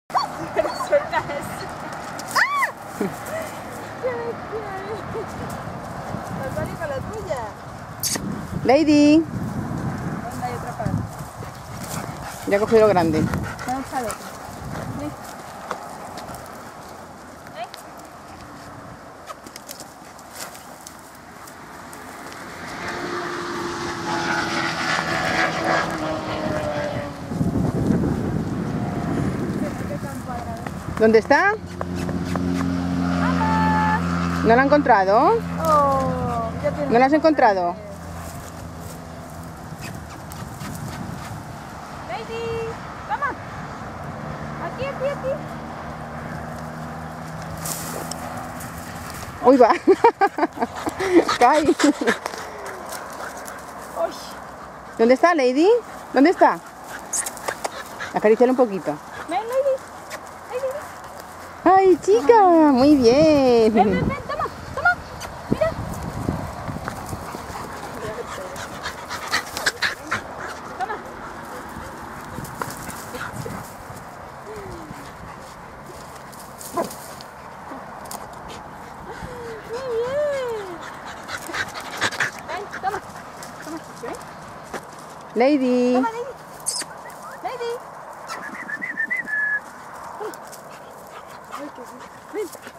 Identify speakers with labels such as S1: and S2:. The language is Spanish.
S1: Pero suelta eso. ¡Ah! ¿Vas a ir con la tuya?
S2: Lady,
S1: ¿Dónde hay otra parte?
S2: ya cogí lo grande.
S1: ¿Dónde está el otro? ¿Eh?
S2: ¿Dónde está? ¿No la has encontrado?
S1: Oh, ya tiene.
S2: ¿No la has encontrado?
S1: Lady, toma. Aquí, aquí, aquí.
S2: ¡Uy, va! ¡Cae!
S1: Uy.
S2: ¿Dónde está, Lady? ¿Dónde está? Acaríciala un poquito.
S1: Ven, Lady. Lady.
S2: ¡Ay, chica! ¡Muy bien!
S1: Ven, ven, ven, toma, toma. Mira. Toma. Muy bien. Ven, toma. Toma. ¿Ven?
S2: Lady.
S1: Toma, Lady. Lady. Ay, qué bien. Ven.